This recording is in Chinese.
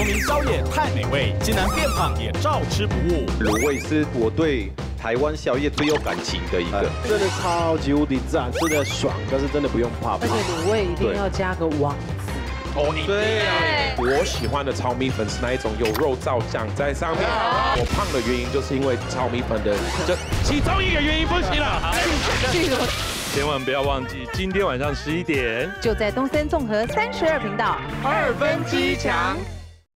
明宵夜太美味，竟然变胖也照吃不误。 卤味是我对台湾宵夜最有感情的一个， 真的超级无敌赞，吃的爽，但是真的不用怕胖。 而且卤味一定要加个王子。 哦，对啊，我喜欢的炒米粉是那一种有肉燥酱在上面。我胖的原因就是因为炒米粉的这其中一个原因不行了。 千万不要忘记，今天晚上11点， 就在东森综合32频道 2分之一强。